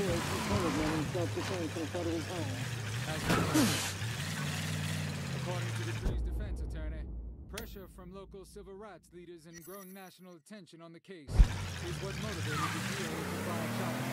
According to the tree's defense attorney, pressure from local civil rights leaders and growing national attention on the case is what motivated the DA to file charges.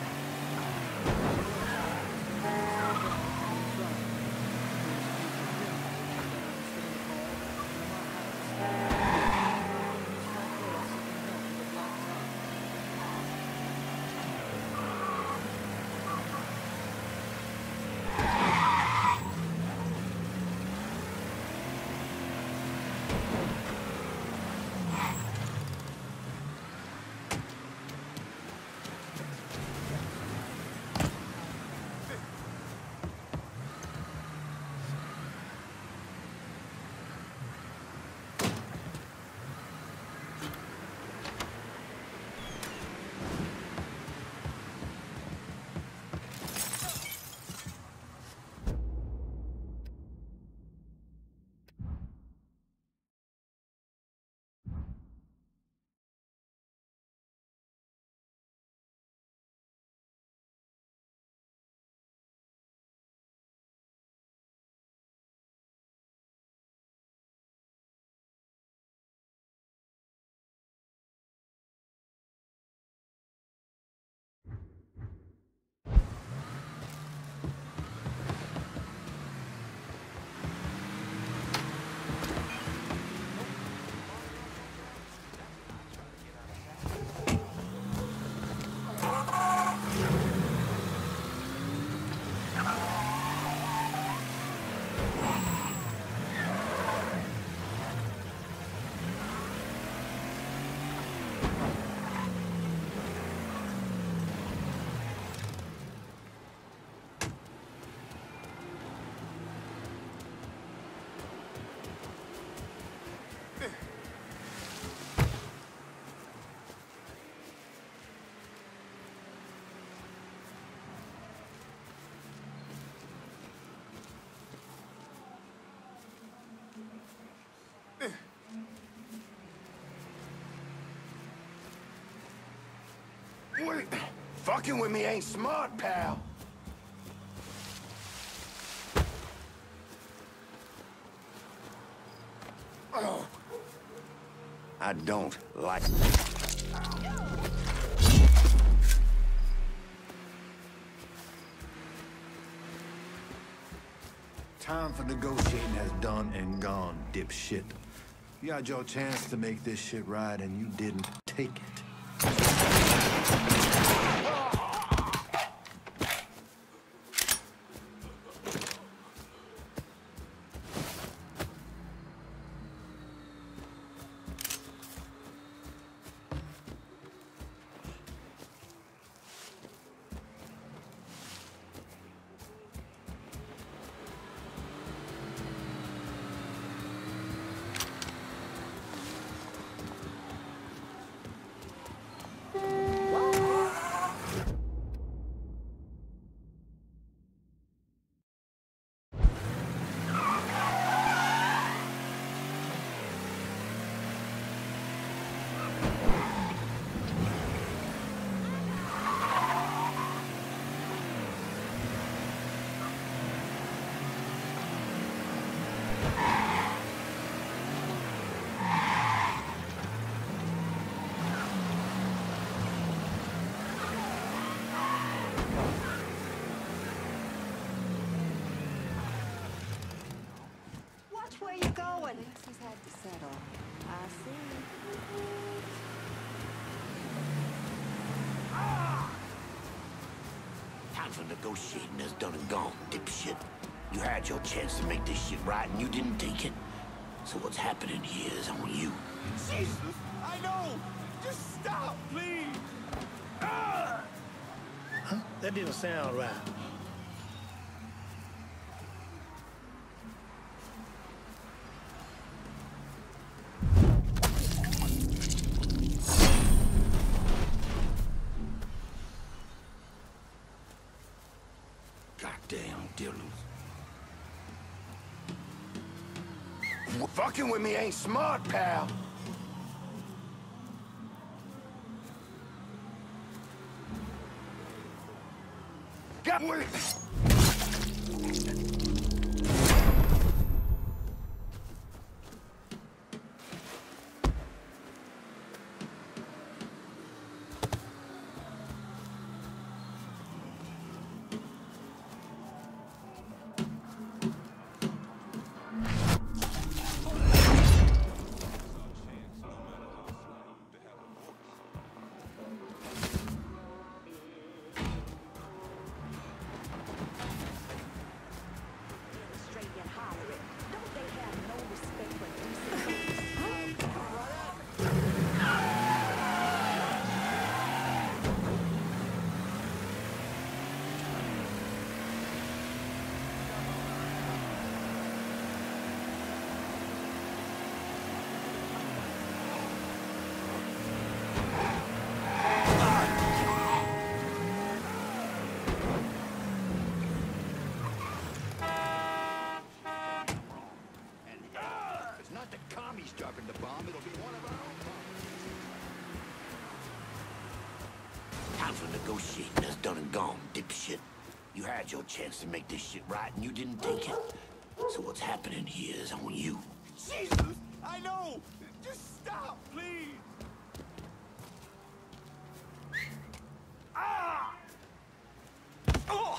Wait, fucking with me ain't smart, pal. Oh. I don't like it. Time for negotiating has done and gone, dipshit. You had your chance to make this shit right, and you didn't take it. Where you going? He's had to settle. I see. Time for negotiating is done and gone, dipshit. You had your chance to make this shit right and you didn't take it. So what's happening here is on you. Jesus! I know! Just stop, please! Ah! Huh? That didn't sound right. Goddamn dealers. Fucking with me ain't smart, pal. Get with me! Dropping the bomb, it'll be one of our own bombs. Time for negotiating that's done and gone, dipshit. You had your chance to make this shit right and you didn't take it. So what's happening here is on you. Jesus! I know! Just stop, please! Ah! Oh!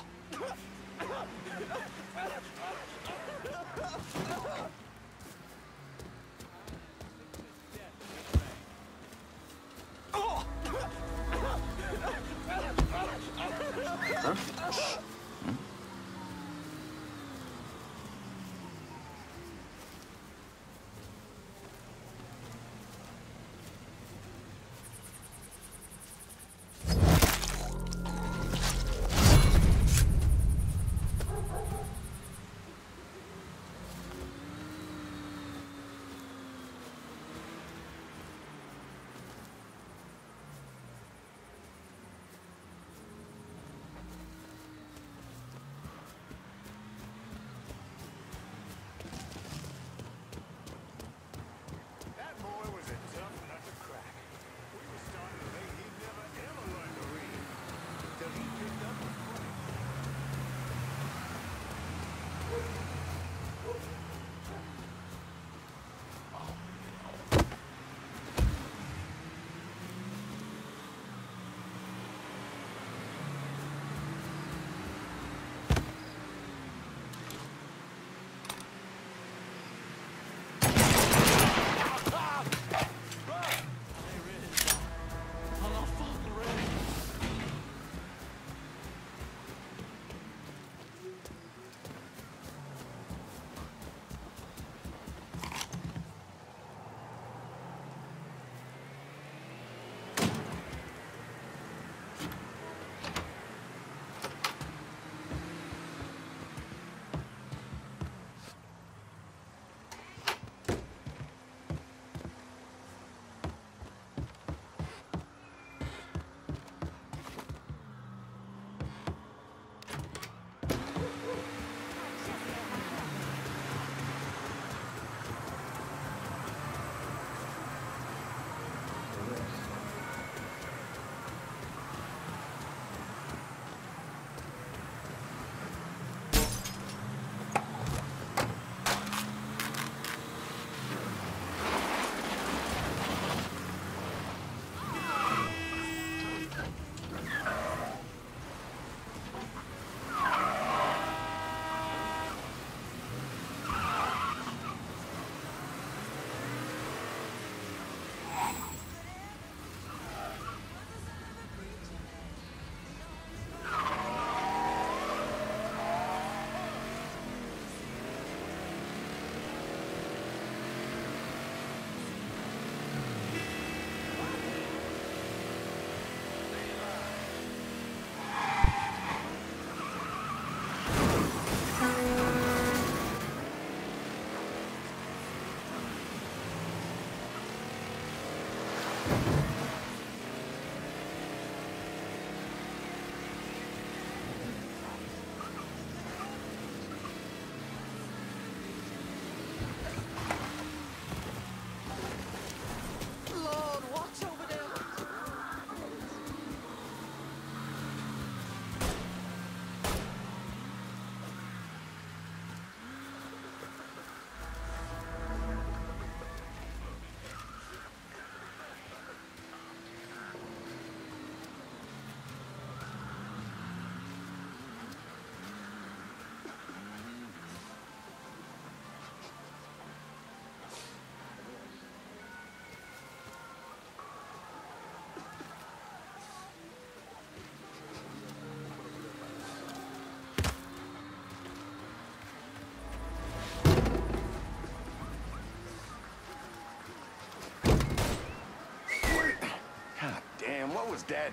was dead.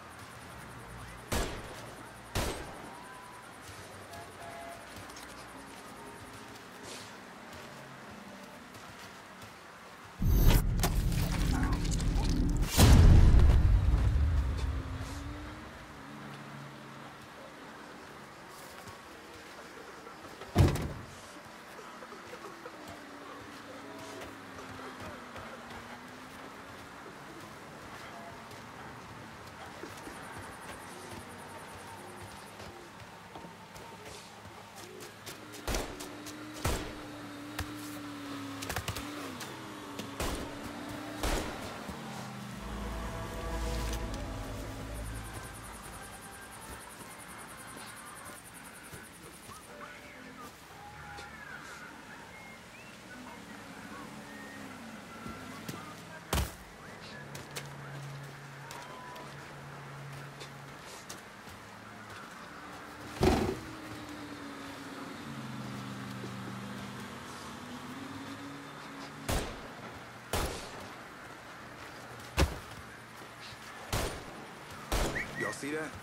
Y'all see that?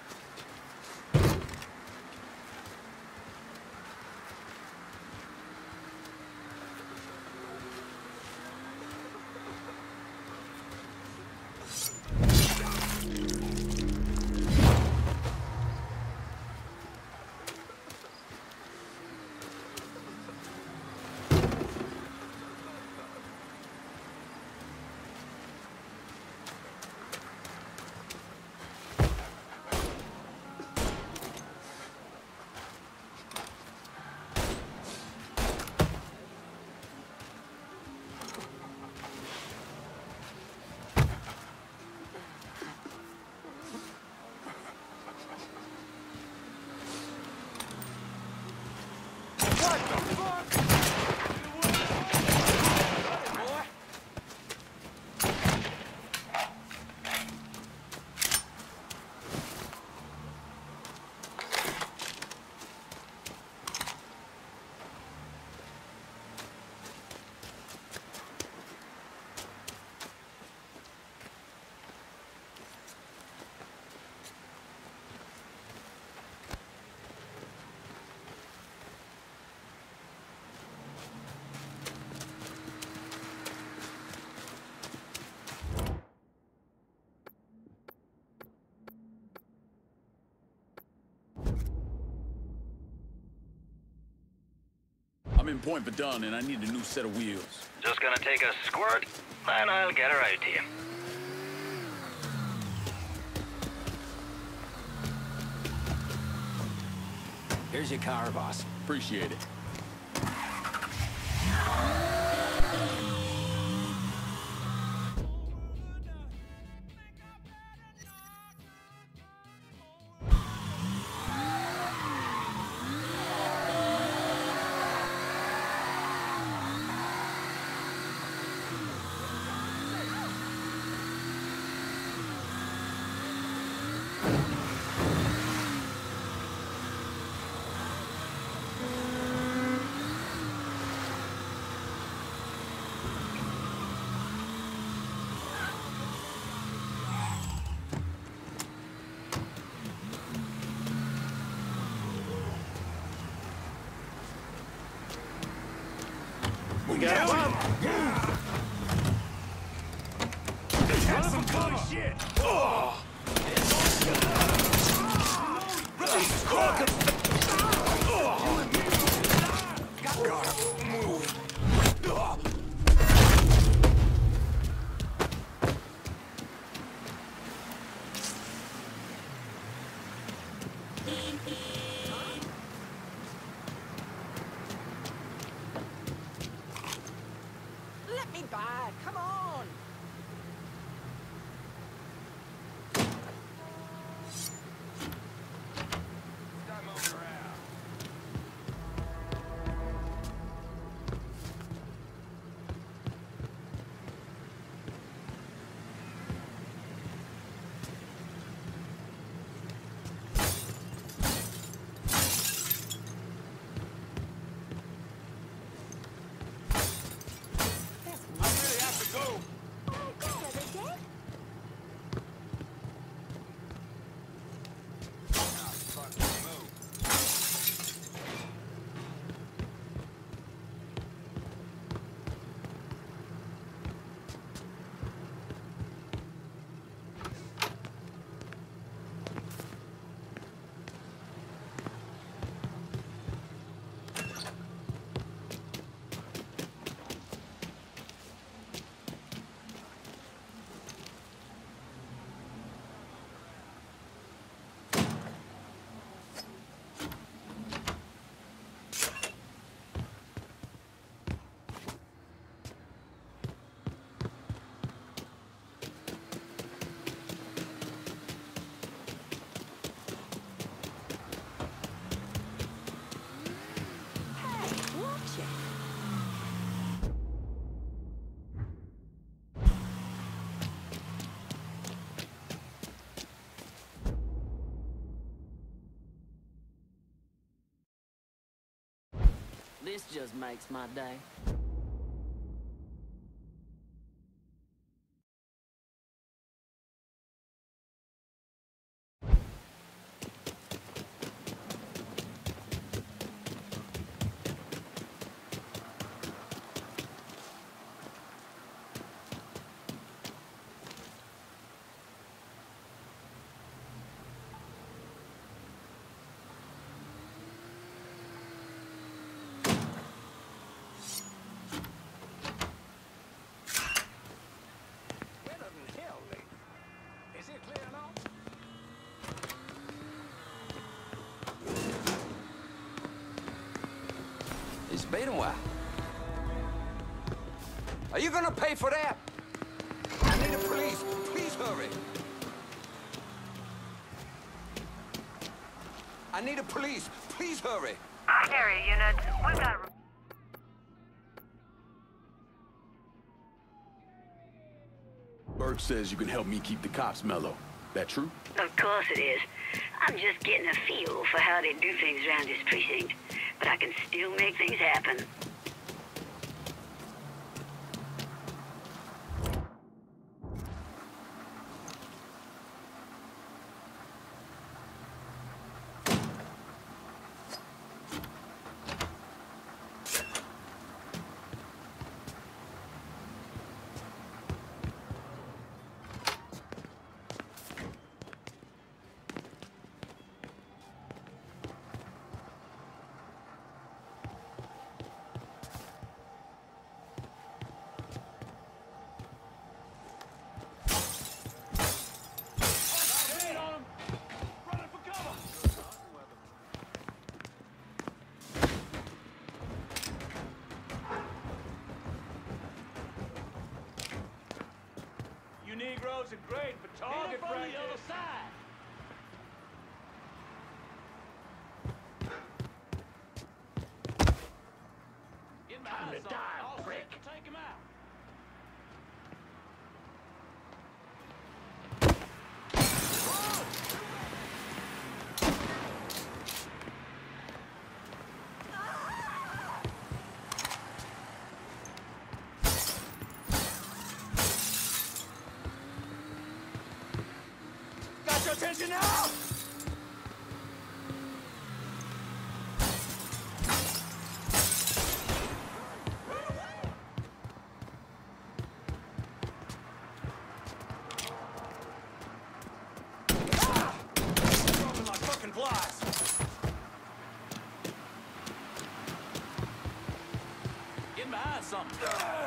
I'm in Pointe Verdun, and I need a new set of wheels. Just gonna take a squirt, and I'll get her out to you. Here's your car, boss. Appreciate it. We got one. That's some good shit. Oh. Move. Let me by. Come on. That moment. This just makes my day. It's been a while. Are you gonna pay for that? I need the police. Please hurry. I need the police. Please hurry. Area units, we've got... Birch says you can help me keep the cops mellow. That true? Of course it is. I'm just getting a feel for how they do things around this precinct. But I can still make things happen. Negroes are great for target practice. The other side. Get behind the die, prick. Take him out. Attention now! Dropping like fucking flies. Get behind something.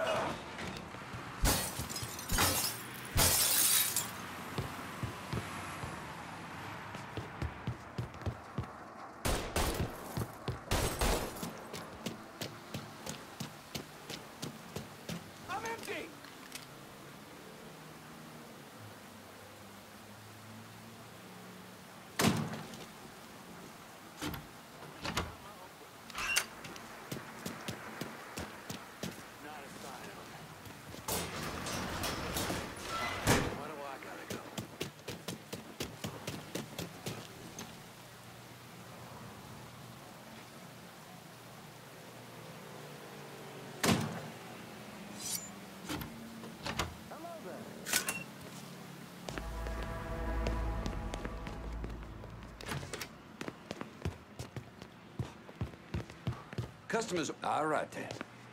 Customers, all right then.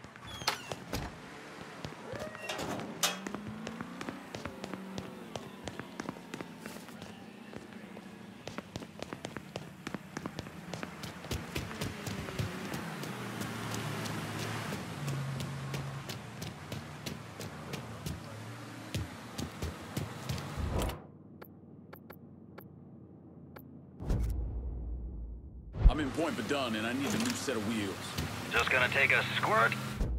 I'm in Pointe Verdun and I need a new set of wheels. Just gonna take a squirt?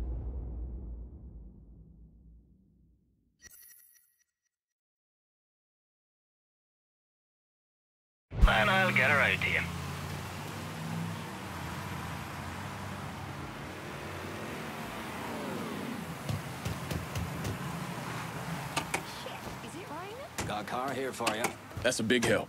Then I'll get her out to you. Shit, is it raining? Got a car here for you. That's a big help.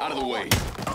Out of the way.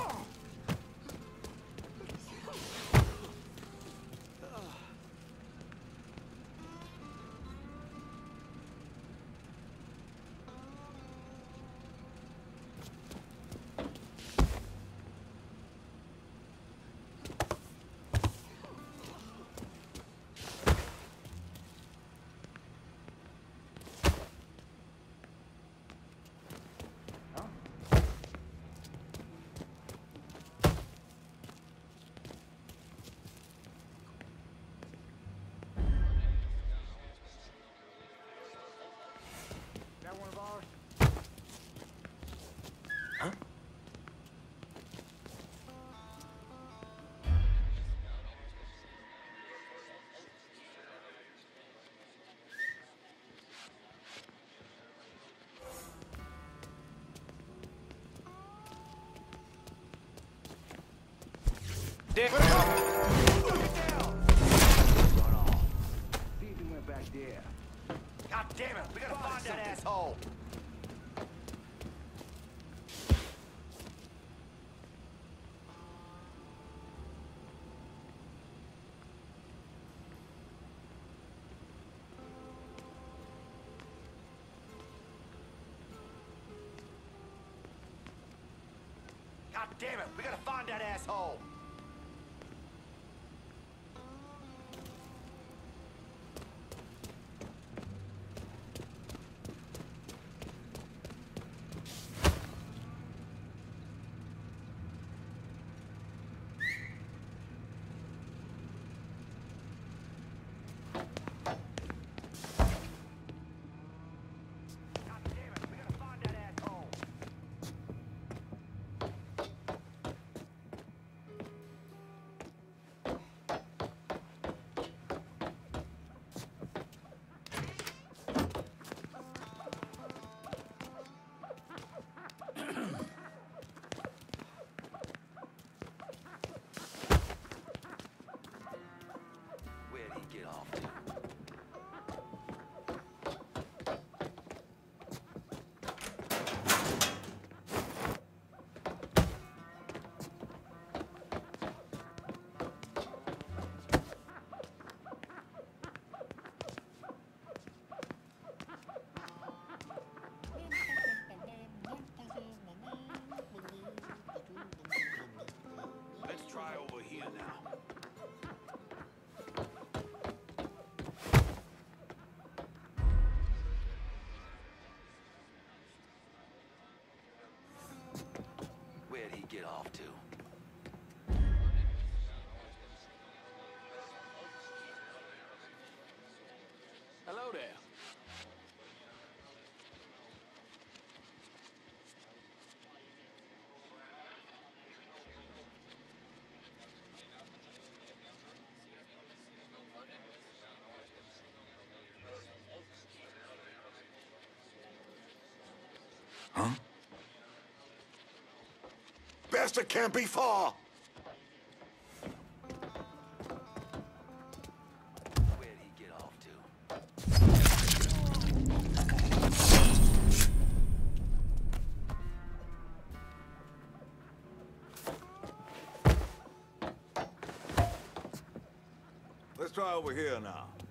Dick! See if he went back there. God damn it! We gotta find that asshole! God damn it! We gotta find that asshole! Get off to. Hello there. Huh? Bastard can't be far! Where'd he get off to? Let's try over here now.